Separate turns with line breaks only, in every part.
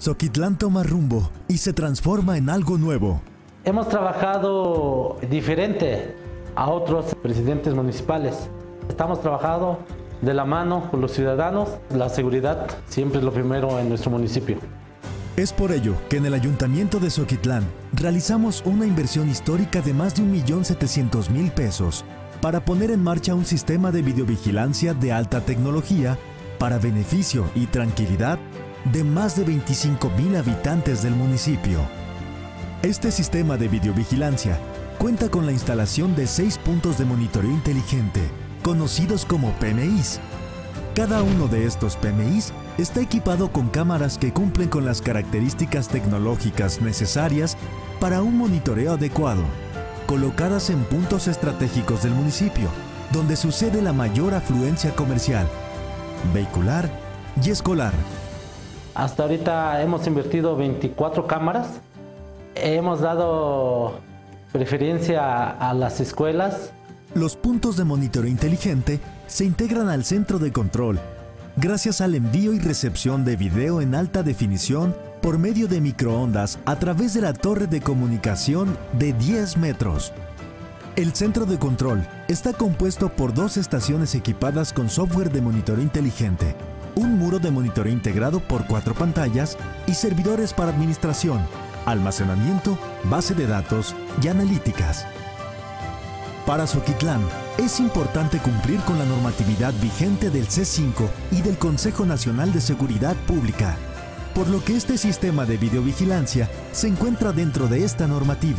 Zoquitlán toma rumbo y se transforma en algo nuevo.
Hemos trabajado diferente a otros presidentes municipales. Estamos trabajando de la mano con los ciudadanos. La seguridad siempre es lo primero en nuestro municipio.
Es por ello que en el Ayuntamiento de Zoquitlán realizamos una inversión histórica de más de 1.700.000 pesos para poner en marcha un sistema de videovigilancia de alta tecnología para beneficio y tranquilidad de más de 25.000 habitantes del municipio. Este sistema de videovigilancia cuenta con la instalación de 6 puntos de monitoreo inteligente, conocidos como PMIs. Cada uno de estos PMIs está equipado con cámaras que cumplen con las características tecnológicas necesarias para un monitoreo adecuado, colocadas en puntos estratégicos del municipio, donde sucede la mayor afluencia comercial, vehicular y escolar.
Hasta ahorita hemos invertido 24 cámaras. Hemos dado preferencia a las escuelas.
Los puntos de monitoreo inteligente se integran al centro de control gracias al envío y recepción de video en alta definición por medio de microondas a través de la torre de comunicación de 10 metros. El centro de control está compuesto por 2 estaciones equipadas con software de monitoreo inteligente, un muro de monitoreo integrado por 4 pantallas y servidores para administración, almacenamiento, base de datos y analíticas. Para Zoquitlán, es importante cumplir con la normatividad vigente del C5 y del Consejo Nacional de Seguridad Pública, por lo que este sistema de videovigilancia se encuentra dentro de esta normativa.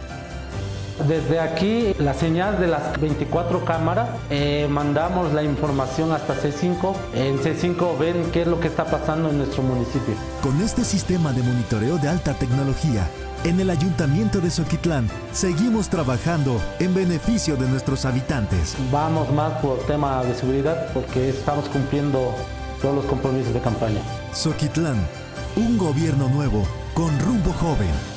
Desde aquí, la señal de las 24 cámaras, mandamos la información hasta C5. En C5 ven qué es lo que está pasando en nuestro municipio.
Con este sistema de monitoreo de alta tecnología, en el Ayuntamiento de Zoquitlán seguimos trabajando en beneficio de nuestros habitantes.
Vamos más por tema de seguridad porque estamos cumpliendo todos los compromisos de campaña.
Zoquitlán, un gobierno nuevo con rumbo joven.